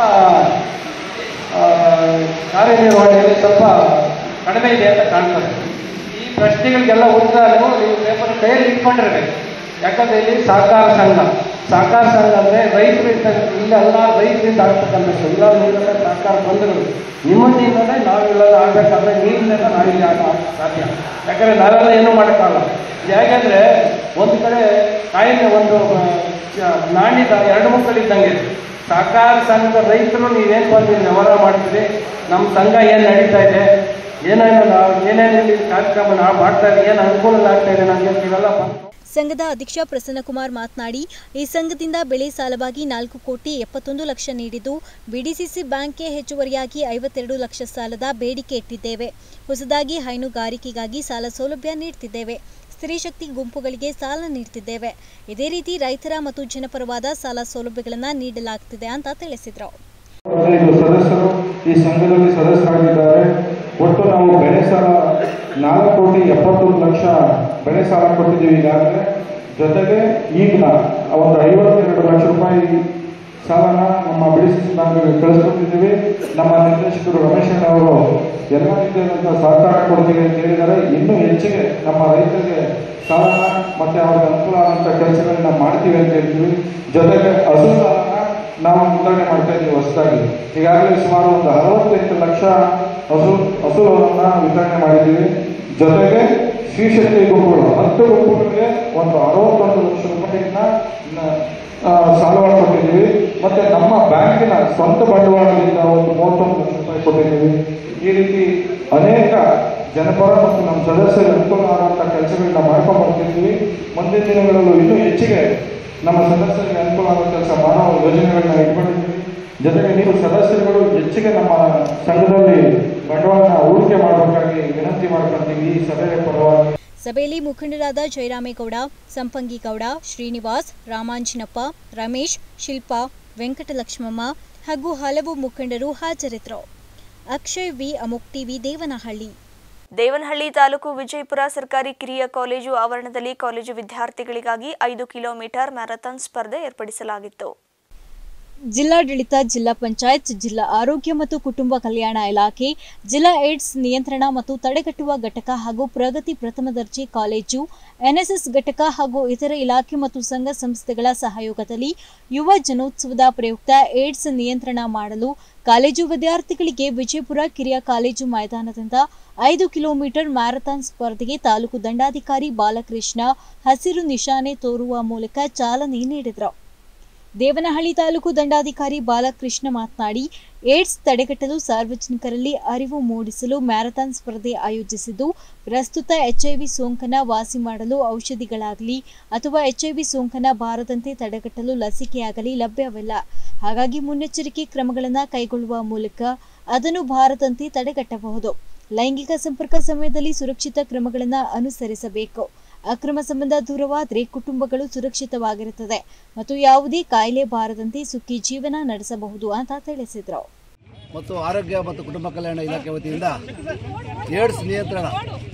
S9: ಕಾರ್ಯನಿರ್ವಹಣೆಯಲ್ಲಿ ಸ್ವಲ್ಪ ಕಡಿಮೆ ಇದೆ ಅಂತ ಕಾಣ್ತದೆ. ಈ ಪ್ರಶ್ನೆಗಳಿಗೆಲ್ಲ ಉತ್ತರ ನೀವು ಪೇಪರ್ ಕೈಯಲ್ಲಿ ಇಟ್ಕೊಂಡಿರ್ಬೇಕು. ಯಾಕಂದರೆ ಇಲ್ಲಿ ಸಹಕಾರ ಸಂಘ ಸಹಕಾರ ಸಂಘ ಅಂದರೆ ರೈತರು ಇಲ್ಲೆಲ್ಲ ರೈತರಿಂದ ಆಗ್ತಕ್ಕಂಥದ್ದು. ಇಲ್ಲ ನೀವೆಲ್ಲ ಸಹಕಾರ ಬಂದರು ನಿಮ್ಮನ್ನಿಂದಲೇ ನಾವೆಲ್ಲ ಆಗಬೇಕಾದ್ರೆ ನೀರಿನಿಂದ ನಾವಿಲ್ಲಿ ಆಗ ಸಾಧ್ಯ. ಯಾಕಂದರೆ ನಾವೆಲ್ಲ ಏನೂ ಮಾಡೋಕ್ಕಾಗಲ್ಲ. ಯಾಕೆಂದರೆ ಒಂದು ಕಡೆ ಕಾಯಿಲೆ ಒಂದು ನಾಣ್ಯದ ಎರಡು ಮುಕ್ಕಳಿದ್ದಂಗೆ ಸಹಕಾರ ಸಂಘದ ರೈತರು ನೀವೇನು ಬಂದು ವ್ಯವಹಾರ ಮಾಡ್ತೀರಿ, ನಮ್ಮ ಸಂಘ ಏನು ನಡೀತಾ ಇದೆ, ಏನೇನು ನಾವು ಏನೇನು ಇಲ್ಲಿ ಕಾರ್ಯಕ್ರಮ ನಾವು ಮಾಡ್ತಾ ಇದ್ದೀವಿ, ಏನು ಅನುಕೂಲ ಆಗ್ತಾ ಇದೆ ನಮಗೆ ಇವೆಲ್ಲ.
S2: ಸಂಘದ ಅಧ್ಯಕ್ಷ ಪ್ರಸನ್ನಕುಮಾರ್ ಮಾತನಾಡಿ, ಈ ಸಂಘದಿಂದ ಬೆಳೆ ಸಾಲವಾಗಿ ನಾಲ್ಕು ಕೋಟಿ ಎಪ್ಪತ್ತೊಂದು ಲಕ್ಷ ನೀಡಿದ್ದು ಬಿಡಿಸಿಸಿ ಬ್ಯಾಂಕ್ಗೆ ಹೆಚ್ಚುವರಿಯಾಗಿ ಐವತ್ತೆರಡು ಲಕ್ಷ ಸಾಲದ ಬೇಡಿಕೆ ಇಟ್ಟಿದ್ದೇವೆ. ಹೊಸದಾಗಿ ಹೈನುಗಾರಿಕೆಗಾಗಿ ಸಾಲ ಸೌಲಭ್ಯ ನೀಡುತ್ತಿದ್ದೇವೆ. ಸ್ತ್ರೀಶಕ್ತಿ ಗುಂಪುಗಳಿಗೆ ಸಾಲ ನೀಡುತ್ತಿದ್ದೇವೆ. ಇದೇ ರೀತಿ ರೈತರ ಮತ್ತು ಜನಪರವಾದ ಸಾಲ ಸೌಲಭ್ಯಗಳನ್ನು ನೀಡಲಾಗುತ್ತಿದೆ ಅಂತ ತಿಳಿಸಿದರು.
S10: ಸದಸ್ಯರು ಈ ಸಂಘದಲ್ಲಿ ಸದಸ್ಯರಾಗಿದ್ದಾರೆ. ಒಟ್ಟು ನಾವು ಬೆಳೆ ಸಾಲ ನಾಲ್ಕು ಕೋಟಿ ಎಪ್ಪತ್ತೊಂದು ಲಕ್ಷ ಬೆಳೆ ಸಾಲ ಕೊಟ್ಟಿದ್ದೀವಿ ಈಗಾಗಲೇ. ಜೊತೆಗೆ ಈಗ ಒಂದು ಐವತ್ತೆರಡು ಲಕ್ಷ ರೂಪಾಯಿ ಸಾಲನ ನಮ್ಮ ಬಿಡಿಸಿ ಬ್ಯಾಂಕ್ಗೆ ಕಳಿಸ್ಕೊಟ್ಟಿದ್ದೀವಿ. ನಮ್ಮ ನಿರ್ದೇಶಕರು ರಮೇಶ್ ಅವರು ಎಲ್ಲ ರೀತಿಯಾದಂಥ ಸಹಕಾರ ಕೊಡ್ತೀವಿ ಅಂತ ಹೇಳಿದ್ದಾರೆ. ಇನ್ನೂ ಹೆಚ್ಚಿಗೆ ನಮ್ಮ ರೈತರಿಗೆ ಸಾಲನ ಮತ್ತು ಅವ್ರಿಗೆ ಅನುಕೂಲ ಆದಂಥ ಕೆಲಸಗಳನ್ನ ಮಾಡ್ತೀವಿ ಅಂತ ಹೇಳ್ತೀವಿ. ಜೊತೆಗೆ ಹಸು ಸಾಲನ ನಾವು ವಿತರಣೆ ಮಾಡ್ತಾ ಇದ್ದೀವಿ ಹೊಸದಾಗಿ. ಈಗಾಗಲೇ ಸುಮಾರು ಒಂದು ಅರವತ್ತೆಂಟು ಲಕ್ಷ ಹಸು ಹಸುಗಳನ್ನು ವಿತರಣೆ ಮಾಡಿದ್ದೀವಿ. ಜೊತೆಗೆ ಶ್ರೀಶಕ್ತಿ ಗುಂಪುಗಳು ಹತ್ತು ಗುಂಪುಗಳಿಗೆ ಒಂದು ಅರವತ್ತೊಂದು ಲಕ್ಷ ರೂಪಾಯಿನ ಸಾಲವನ್ನು ಕೊಟ್ಟಿದ್ದೀವಿ. ಮತ್ತು ನಮ್ಮ ಬ್ಯಾಂಕಿನ ಸ್ವಂತ ಬಂಡವಾಳದಿಂದ ಒಂದು ಮೂವತ್ತೊಂದು ಲಕ್ಷ ರೂಪಾಯಿ ಕೊಟ್ಟಿದ್ದೀವಿ. ಈ ರೀತಿ ಅನೇಕ ಜನಪರ ಮತ್ತು ನಮ್ಮ ಸದಸ್ಯರ ಅನುಕೂಲ ಆಗುವಂಥ ಕೆಲಸಗಳನ್ನ ಮಾಡ್ಕೊಂಡು ಬರ್ತಿದ್ದೀವಿ. ಮುಂದಿನ ದಿನಗಳಲ್ಲೂ ಇನ್ನೂ ಹೆಚ್ಚಿಗೆ ನಮ್ಮ ಸದಸ್ಯರಿಗೆ ಅನುಕೂಲ ಆಗೋ ಕೆಲಸ ಮಾಡೋ ಯೋಜನೆಗಳನ್ನ ಇಟ್ಕೊಂಡಿದ್ದೀವಿ. ಜೊತೆಗೆ ನೀವು ಸದಸ್ಯರುಗಳು ಹೆಚ್ಚಿಗೆ ನಮ್ಮ ಸಂಘದಲ್ಲಿ ಬಂಡವಾಳನ ಹೂಡಿಕೆ ಮಾಡಬೇಕಾಗಿ ವಿನಂತಿ ಮಾಡ್ಕೊಳ್ತೀವಿ ಈ ಸಭೆಯ ಪರವಾಗಿ.
S2: ಸಭೆಯಲ್ಲಿ ಮುಖಂಡರಾದ ಜಯರಾಮೇಗೌಡ, ಸಂಪಂಗಿಗೌಡ, ಶ್ರೀನಿವಾಸ್, ರಾಮಾಂಜನಪ್ಪ, ರಮೇಶ್, ಶಿಲ್ಪಾ, ವೆಂಕಟಲಕ್ಷ್ಮಮ್ಮ ಹಾಗೂ ಹಲವು ಮುಖಂಡರು ಹಾಜರಿದ್ದರು. Akshay V, Amok TV, Devanahalli.
S1: Devanahalli ತಾಲೂಕು ವಿಜಯಪುರ ಸರ್ಕಾರಿ ಕಿರಿಯ ಕಾಲೇಜು ಆವರಣದಲ್ಲಿ ಕಾಲೇಜು ವಿದ್ಯಾರ್ಥಿಗಳಿಗಾಗಿ ಐದು ಕಿಲೋಮೀಟರ್ ಮ್ಯಾರಥಾನ್ ಸ್ಪರ್ಧೆ ಏರ್ಪಡಿಸಲಾಗಿತ್ತು.
S2: ಜಿಲ್ಲಾಡಳಿತ, ಜಿಲ್ಲಾ ಪಂಚಾಯತ್, ಜಿಲ್ಲಾ ಆರೋಗ್ಯ ಮತ್ತು ಕುಟುಂಬ ಕಲ್ಯಾಣ ಇಲಾಖೆ, ಜಿಲ್ಲಾ ಏಡ್ಸ್ ನಿಯಂತ್ರಣ ಮತ್ತು ತಡೆಗಟ್ಟುವ ಘಟಕ ಹಾಗೂ ಪ್ರಗತಿ ಪ್ರಥಮ ದರ್ಜೆ ಕಾಲೇಜು, ಎನ್ಎಸ್ಎಸ್ ಘಟಕ ಹಾಗೂ ಇತರ ಇಲಾಖೆ ಮತ್ತು ಸಂಘ ಸಂಸ್ಥೆಗಳ ಸಹಯೋಗದಲ್ಲಿ ಯುವ ಜನೋತ್ಸವದ ಪ್ರಯುಕ್ತ ಏಡ್ಸ್ ನಿಯಂತ್ರಣ ಮಾಡಲು ಕಾಲೇಜು ವಿದ್ಯಾರ್ಥಿಗಳಿಗೆ ವಿಜಯಪುರ ಕಿರಿಯ ಕಾಲೇಜು ಮೈದಾನದಿಂದ ಐದು ಕಿಲೋಮೀಟರ್ ಮ್ಯಾರಥಾನ್ ಸ್ಪರ್ಧೆಗೆ ತಾಲೂಕು ದಂಡಾಧಿಕಾರಿ ಬಾಲಕೃಷ್ಣ ಹಸಿರು ನಿಶಾನೆ ತೋರುವ ಮೂಲಕ ಚಾಲನೆ ನೀಡಿದರು. ದೇವನಹಳ್ಳಿ ತಾಲೂಕು ದಂಡಾಧಿಕಾರಿ ಬಾಲಕೃಷ್ಣ ಮಾತನಾಡಿ, ಏಡ್ಸ್ ತಡೆಗಟ್ಟಲು ಸಾರ್ವಜನಿಕರಲ್ಲಿ ಅರಿವು ಮೂಡಿಸಲು ಮ್ಯಾರಥಾನ್ ಸ್ಪರ್ಧೆ ಆಯೋಜಿಸಿದ್ದು, ಪ್ರಸ್ತುತ ಎಚ್ಐವಿ ಸೋಂಕನ್ನು ವಾಸಿ ಮಾಡಲು ಔಷಧಿಗಳಾಗಲಿ ಅಥವಾ ಎಚ್ಐವಿ ಸೋಂಕನ್ನು ಬಾರದಂತೆ ತಡೆಗಟ್ಟಲು ಲಸಿಕೆಯಾಗಲಿ ಲಭ್ಯವಿಲ್ಲ. ಹಾಗಾಗಿ ಮುನ್ನೆಚ್ಚರಿಕೆ ಕ್ರಮಗಳನ್ನು ಕೈಗೊಳ್ಳುವ ಮೂಲಕ ಅದನ್ನು ಬಾರದಂತೆ ತಡೆಗಟ್ಟಬಹುದು. ಲೈಂಗಿಕ ಸಂಪರ್ಕ ಸಮಯದಲ್ಲಿ ಸುರಕ್ಷಿತ ಕ್ರಮಗಳನ್ನು ಅನುಸರಿಸಬೇಕು. ಅಕ್ರಮ ಸಂಬಂಧ ದೂರವಾದರೆ ಕುಟುಂಬಗಳು ಸುರಕ್ಷಿತವಾಗಿರುತ್ತದೆ ಮತ್ತು ಯಾವುದೇ ಕಾಯಿಲೆ ಬಾರದಂತೆ ಸುಖಿ ಜೀವನ ನಡೆಸಬಹುದು ಅಂತ ತಿಳಿಸಿದರು.
S11: ಮತ್ತು ಆರೋಗ್ಯ ಮತ್ತು ಕುಟುಂಬ ಕಲ್ಯಾಣ ಇಲಾಖೆ ವತಿಯಿಂದ ಏಡ್ಸ್ ನಿಯಂತ್ರಣ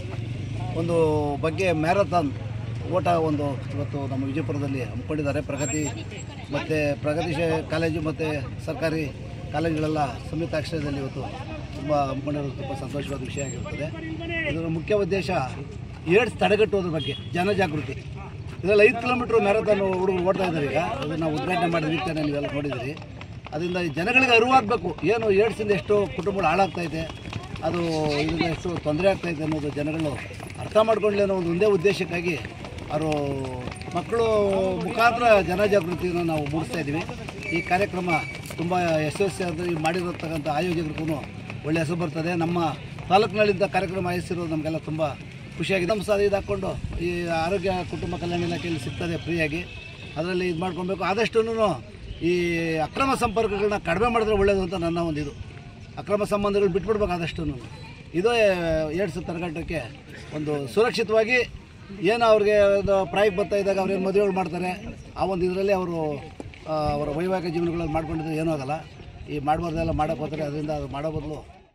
S11: ಒಂದು ಬಗ್ಗೆ ಮ್ಯಾರಥಾನ್ ಓಟ ಒಂದು ಇವತ್ತು ನಮ್ಮ ವಿಜಯಪುರದಲ್ಲಿ ಹಮ್ಮಿಕೊಂಡಿದ್ದಾರೆ. ಪ್ರಗತಿ ಮತ್ತು ಪ್ರಗತಿ ಕಾಲೇಜು ಮತ್ತು ಸರ್ಕಾರಿ ಕಾಲೇಜುಗಳೆಲ್ಲ ಸಂಯುಕ್ತಾಶ್ರಯದಲ್ಲಿ ಇವತ್ತು ತುಂಬ ಹಮ್ಮಿಕೊಂಡಿರೋದು ತುಂಬ ಸಂತೋಷವಾದ ವಿಷಯ ಆಗಿರುತ್ತದೆ. ಇದರ ಮುಖ್ಯ ಉದ್ದೇಶ ಏಡ್ಸ್ ತಡೆಗಟ್ಟುವುದ್ರ ಬಗ್ಗೆ ಜನಜಾಗೃತಿ. ಇದರಲ್ಲಿ ಐದು ಕಿಲೋಮೀಟ್ರ್ ಮ್ಯಾರಥಾನ್ ಹುಡುಗರು ಓಡ್ತಾ ಇದ್ದಾರೆ. ಈಗ ಅದನ್ನು ನಾವು ಉದ್ಘಾಟನೆ ಮಾಡಿದ ರೀತಿಯನ್ನು ನೀವೆಲ್ಲ ನೋಡಿದ್ದೀರಿ. ಅದರಿಂದ ಜನಗಳಿಗೆ ಅರಿವಾಗಬೇಕು, ಏನು ಏಡ್ಸಿಂದ ಎಷ್ಟು ಕುಟುಂಬಗಳು ಹಾಳಾಗ್ತಾಯಿದೆ, ಅದು ಇದರಿಂದ ಎಷ್ಟು ತೊಂದರೆ ಆಗ್ತಾಯಿದೆ ಅನ್ನೋದು ಜನಗಳು ಅರ್ಥ ಮಾಡ್ಕೊಳ್ಳಿ ಅನ್ನೋ ಒಂದು ಒಂದೇ ಉದ್ದೇಶಕ್ಕಾಗಿ ಅವರು ಮಕ್ಕಳು ಮುಖಾಂತರ ಜನಜಾಗೃತಿಯನ್ನು ನಾವು ಮೂಡಿಸ್ತಾ ಇದ್ದೀವಿ. ಈ ಕಾರ್ಯಕ್ರಮ ತುಂಬ ಯಶಸ್ವಿಯಾಗಿ ಮಾಡಿರತಕ್ಕಂಥ ಆಯೋಜಕರಿಗೂ ಒಳ್ಳೆಯ ಹೆಸರು ಬರ್ತದೆ. ನಮ್ಮ ತಾಲೂಕಿನಲ್ಲಿದ್ದ ಕಾರ್ಯಕ್ರಮ ಆಯೋಜಿಸಿರೋದು ನಮಗೆಲ್ಲ ತುಂಬ ಖುಷಿಯಾಗಿದೆ. ನಮ್ಮ ಸಹ ಇದು ಹಾಕ್ಕೊಂಡು ಈ ಆರೋಗ್ಯ ಕುಟುಂಬ ಕಲ್ಯಾಣ ಇಲಾಖೆಯಲ್ಲಿ ಸಿಗ್ತದೆ ಫ್ರೀಯಾಗಿ, ಅದರಲ್ಲಿ ಇದು ಮಾಡ್ಕೊಬೇಕು. ಆದಷ್ಟು ಈ ಅಕ್ರಮ ಸಂಪರ್ಕಗಳನ್ನ ಕಡಿಮೆ ಮಾಡಿದ್ರೆ ಒಳ್ಳೆಯದು ಅಂತ ನನ್ನ ಒಂದು ಇದು. ಅಕ್ರಮ ಸಂಬಂಧಗಳು ಬಿಟ್ಬಿಡ್ಬೇಕು ಆದಷ್ಟು. ಇದೇ ಏಡ್ಸ್ ತಡೆಗಟ್ಟೋಕ್ಕೆ ಒಂದು ಸುರಕ್ಷಿತವಾಗಿ ಏನು ಅವ್ರಿಗೆ ಒಂದು ಪ್ರಾಯಕ್ಕೆ ಬರ್ತಾ ಇದ್ದಾಗ ಅವ್ರೇನು ಮದುವೆಗಳು ಮಾಡ್ತಾರೆ, ಆ ಒಂದು ಇದರಲ್ಲಿ ಅವರು ಅವರ ವೈವಾಹಿಕ ಜೀವನಗಳಲ್ಲಿ ಮಾಡ್ಕೊಂಡಿದ್ರೆ ಏನೂ ಆಗಲ್ಲ. ಈ ಮಾಡಬಾರ್ದೆಲ್ಲ ಮಾಡೋಕ್ಕೆ ಹೋಗ್ತಾರೆ, ಅದರಿಂದ ಅದು ಮಾಡೋ ಬದಲು.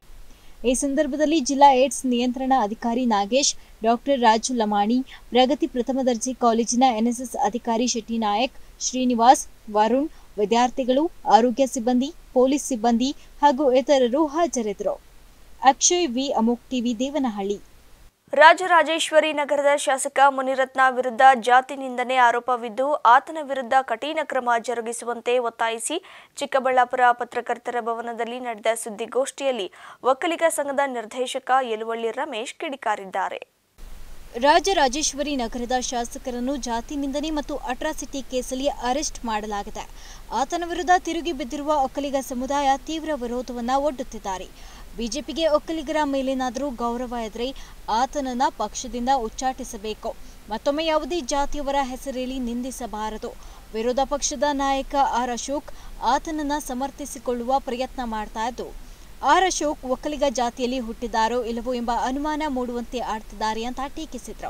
S2: ಈ ಸಂದರ್ಭದಲ್ಲಿ ಜಿಲ್ಲಾ ಏಡ್ಸ್ ನಿಯಂತ್ರಣ ಅಧಿಕಾರಿ ನಾಗೇಶ್, ಡಾಕ್ಟರ್ ರಾಜು ಲಮಾಣಿ, ಪ್ರಗತಿ ಪ್ರಥಮ ದರ್ಜೆ ಕಾಲೇಜಿನ ಎನ್ಎಸ್ಎಸ್ ಅಧಿಕಾರಿ ಶೆಟ್ಟಿ ನಾಯಕ್, ಶ್ರೀನಿವಾಸ್, ವರುಣ್, ವಿದ್ಯಾರ್ಥಿಗಳು, ಆರೋಗ್ಯ ಸಿಬ್ಬಂದಿ, ಪೊಲೀಸ್ ಸಿಬ್ಬಂದಿ ಹಾಗೂ ಇತರರು ಹಾಜರಿದ್ದರು. Akshay V, Amok TV, Devanahalli.
S1: Rajarajeshwari ನಗರದ ಶಾಸಕ ಮುನಿರತ್ನ ವಿರುದ್ಧ ಜಾತಿ ನಿಂದನೆ ಆರೋಪವಿದ್ದು, ಆತನ ವಿರುದ್ಧ ಕಠಿಣ ಕ್ರಮ ಜರುಗಿಸುವಂತೆ ಒತ್ತಾಯಿಸಿ ಚಿಕ್ಕಬಳ್ಳಾಪುರ ಪತ್ರಕರ್ತರ ಭವನದಲ್ಲಿ ನಡೆದ ಸುದ್ದಿಗೋಷ್ಠಿಯಲ್ಲಿ ಒಕ್ಕಲಿಗ ಸಂಘದ ನಿರ್ದೇಶಕ ಯಲುವಳ್ಳಿ ರಮೇಶ್ ಕಿಡಿಕಾರಿದ್ದಾರೆ.
S2: ರಾಜರಾಜೇಶ್ವರಿ ನಗರದ ಶಾಸಕರನ್ನು ಜಾತಿ ನಿಂದನೆ ಮತ್ತು ಅಟ್ರಾಸಿಟಿ ಕೇಸಲ್ಲಿ ಅರೆಸ್ಟ್ ಮಾಡಲಾಗಿದೆ. ಆತನ ವಿರುದ್ಧ ತಿರುಗಿ ಬಿದ್ದಿರುವ ಒಕ್ಕಲಿಗ ಸಮುದಾಯ ತೀವ್ರ ವಿರೋಧವನ್ನು ಒಡ್ಡುತ್ತಿದ್ದಾರೆ. ಬಿಜೆಪಿಗೆ ಒಕ್ಕಲಿಗರ ಮೇಲೇನಾದರೂ ಗೌರವ ಇದ್ದರೆ ಆತನನ್ನ ಪಕ್ಷದಿಂದ ಉಚ್ಚಾಟಿಸಬೇಕು. ಮತ್ತೊಮ್ಮೆ ಯಾವುದೇ ಜಾತಿಯವರ ಹೆಸರಲ್ಲಿ ನಿಂದಿಸಬಾರದು. ವಿರೋಧ ಪಕ್ಷದ ನಾಯಕ ಆರ್ ಅಶೋಕ್ ಆತನನ್ನ ಸಮರ್ಥಿಸಿಕೊಳ್ಳುವ ಪ್ರಯತ್ನ ಮಾಡ್ತಾ ಇದ್ದು, ಆರ್ ಅಶೋಕ್ ಒಕ್ಕಲಿಗ ಜಾತಿಯಲ್ಲಿ ಹುಟ್ಟಿದ್ದಾರೋ ಇಲ್ಲವೋ ಎಂಬ ಅನುಮಾನ ಮೂಡುವಂತೆ ಆಡ್ತಿದ್ದಾರೆ ಅಂತ ಟೀಕಿಸಿದ್ರು.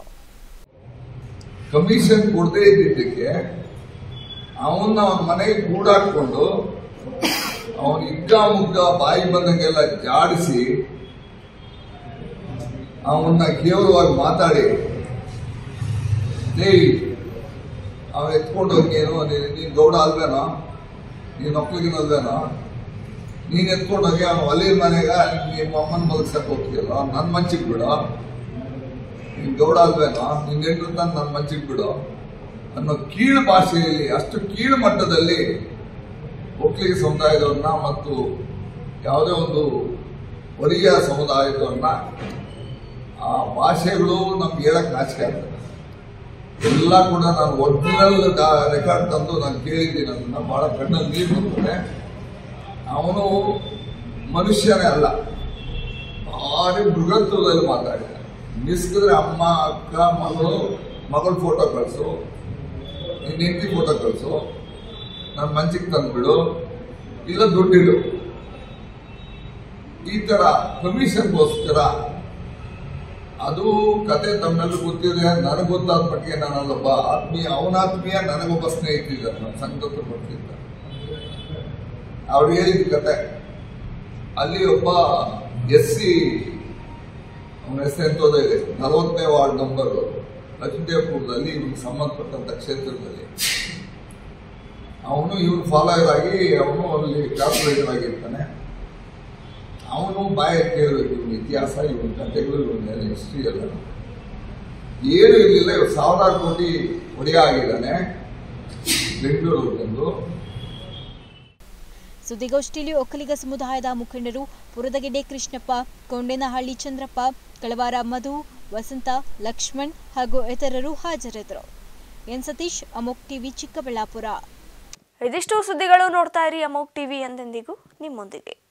S12: ಕಮಿಷನ್ ಕೊಡದೇ ಇದ್ದಿದ್ದಕ್ಕೆ ಅವನ್ನ ಅವನ ಮನೆಗೆ ಕೂಡಾಕೊಂಡು ಅವನು ಇಗ್ಗ ಮುಗ್ಗ ಬಾಯಿ ಬಂದಂಗೆಲ್ಲ ಜಾಡಿಸಿ ಅವನ್ನ ಕೇವಲವಾಗಿ ಮಾತಾಡಿ ಏಯ್ ಅವನು ಎತ್ಕೊಂಡು ಹೋಗೇನು ನೀನ್ ಗೌಡ ಅಲ್ವೇನೋ, ನೀನ್ ಒಕ್ಕಲಿಗನಲ್ವೇನೋ, ನೀನ್ ಎತ್ಕೊಂಡು ಹೋಗಿ ಅವನು ಒಲಿ ಮನೆಗ ನಿಮ್ಮ ಅಮ್ಮನ ಮಲಗ್ಸಕ್ ಹೋಗ್ತೀಯಲ್ಲ, ನನ್ ಮಂಚಿಗೆ ಬಿಡು, ನೀನ್ ಗೌಡ ಅಲ್ವೇನೋ, ನಿನ್ ಹೆಂಡ್ರು ತಂದು ನನ್ ಮಂಚಿಗೆ ಬಿಡು ಅನ್ನೋ ಕೀಳು ಭಾಷೆಯಲ್ಲಿ, ಅಷ್ಟು ಕೀಳು ಮಟ್ಟದಲ್ಲಿ ಒಕ್ಕಲಿಗ ಸಮುದಾಯದವ್ರನ್ನ ಮತ್ತು ಯಾವುದೇ ಒಂದು ವರ್ಗೀಯ ಸಮುದಾಯದವ್ರನ್ನ ಆ ಭಾಷೆಗಳು ನಮ್ಗೆ ಹೇಳಕ್ ನಾಚಿಕೆ ಆಗ್ತದೆ. ಎಲ್ಲ ಕೂಡ ನಾನು ಒರಿಜಿನಲ್ ರೆಕಾರ್ಡ್ ತಂದು ನಾನು ಕೇಳಿದ್ದೀನಿ. ಅದನ್ನ ಬಹಳ ಕಣ್ಣಲ್ಲಿ ನೀರು ಬರ್ತದೆ. ಅವನು ಮನುಷ್ಯನೇ ಅಲ್ಲ, ಭಾರಿ ಮೃಗತ್ವದಲ್ಲಿ ಮಾತಾಡಿದ. ಮಿಸ್ಕಿದ್ರೆ ಅಮ್ಮ, ಅಕ್ಕ, ಮಗಳು, ಮಗಳ ಫೋಟೋ ಕಳಿಸು, ನಿನ್ನ ಹೆಂಡತಿ ಫೋಟೋ ಕಳಿಸು, ನನ್ನ ಮಂಚಿಗೆ ತಂದ್ಬಿಡು, ಇಲ್ಲ ದುಡ್ಡಿಡು. ಈ ತರ ಕಮಿಷನ್ಗೋಸ್ಕರ ಅದು ಕತೆ ತಮ್ಮೆಲ್ಲೂ ಗೊತ್ತಿದೆ. ನನಗೆ ಗೊತ್ತಾದ ಮಟ್ಟಿಗೆ ನಾನಲ್ಲೊಬ್ಬ ಆತ್ಮೀಯ, ಅವನಾತ್ಮೀಯ ನನಗೊಬ್ಬ ಸ್ನೇಹಿತ ಇದ್ದಾರೆ, ನನ್ನ ಸಂಘದ ಬರ್ತಿದ್ದ. ಅವ್ರು ಹೇಳಿದ ಕತೆ, ಅಲ್ಲಿ ಒಬ್ಬ ಎಸ್ ಸಿ ಅವನ ಹೆಸರು ಎಂತೋದೇ ಇದೆ, ನಲವತ್ತನೇ ವಾರ್ಡ್ ನಂಬರ್ ಲಕ್ಷ್ಮೀದೇವಪುರದಲ್ಲಿ ಇವ್ರಿಗೆ ಸಂಬಂಧಪಟ್ಟಂತ ಕ್ಷೇತ್ರದಲ್ಲಿ ಅವನು ಇವ್ರು ಫಾಲೋಯರ್ ಆಗಿ ಅವನು ಅಲ್ಲಿ ಕಾರ್ಪೊರೇಟರ್ ಆಗಿರ್ತಾನೆ. ಅವನು ಬಾಯ ಕೇಳಬೇಕು ಇವನ ಇತಿಹಾಸ, ಇವನ ಕಥೆಗಳು, ಇವನ ಹಿಸ್ಟ್ರಿ ಎಲ್ಲ ಏನು ಇರಲಿಲ್ಲ. ಇವ್ರು ಸಾವಿರಾರು ಕೋಟಿ ಒಡೆಯ ಆಗಿದ್ದಾನೆ ಬೆಂಗಳೂರು ಬಂದು.
S2: ಸುದ್ದಿಗೋಷ್ಠಿಯಲ್ಲಿ ಒಕ್ಕಲಿಗ ಸಮುದಾಯದ ಮುಖಂಡರು ಪುರದಗೆಡ್ಡೆ ಕೃಷ್ಣಪ್ಪ, ಕೊಂಡೇನಹಳ್ಳಿ ಚಂದ್ರಪ್ಪ, ಕಳವಾರ ಮಧು, ವಸಂತ, ಲಕ್ಷ್ಮಣ್ ಹಾಗೂ ಇತರರು ಹಾಜರಿದ್ದರು. ಎನ್ ಸತೀಶ್, ಅಮೋಕ್ ಟಿವಿ, ಚಿಕ್ಕಬಳ್ಳಾಪುರ.
S1: ಇದಿಷ್ಟು ಸುದ್ದಿಗಳು. ನೋಡ್ತಾ ಇರಿ ಅಮೋಕ್ ಟಿವಿ, ಎಂದೆಂದಿಗೂ ನಿಮ್ಮೊಂದಿಗೆ.